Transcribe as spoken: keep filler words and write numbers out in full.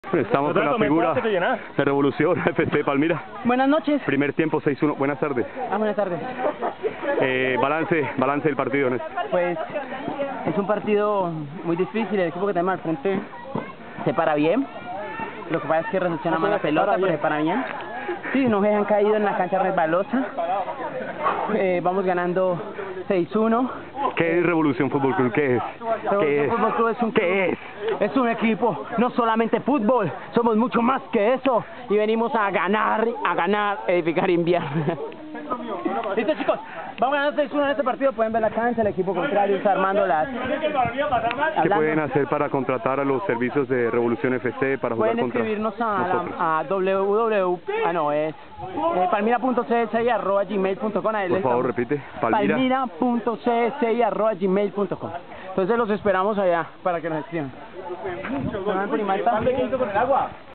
Estamos con la figura de Revolución F C Palmira. Buenas noches. Primer tiempo seis uno. Buenas tardes. Ah, buenas tardes. Eh, balance, balance del partido, Néstor. Pues es un partido muy difícil. El equipo que tenemos al frente se para bien. Lo que pasa es que recepciona mala pelota, pero se para bien. Sí, nos dejan caído en la cancha resbalosa. Eh, vamos ganando seis uno. ¿Qué es Revolución Fútbol Club? ¿Qué es? ¿Qué es? Fútbol Club es un ¿Qué es? Es un equipo, no solamente fútbol, somos mucho más que eso y venimos a ganar, a ganar, edificar invierno. Listo, chicos, vamos ganando seis uno en este partido. Pueden ver la cancha, el equipo contrario está armando las... ¿Qué pueden hacer para contratar a los servicios de Revolución F C para jugar pueden contra escribirnos a, nosotros? la, a www, ah no, es eh, palmira punto c s i arroba gmail punto com. Por favor, repite. Palmira. palmira punto c s i arroba gmail punto com. Entonces los esperamos allá para que nos escriban.